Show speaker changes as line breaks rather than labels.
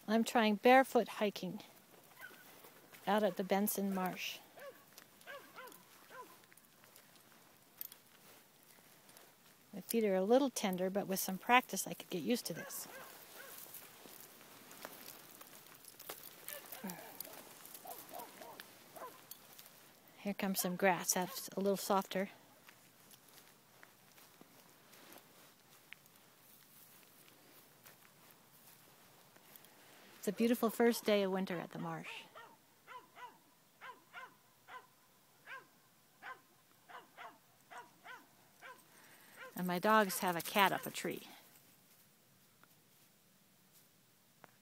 I'm trying barefoot hiking out at the Benson Marsh. My feet are a little tender, but with some practice I could get used to this. Here comes some grass. That's a little softer. It's a beautiful first day of winter at the marsh. And my dogs have a cat up a tree.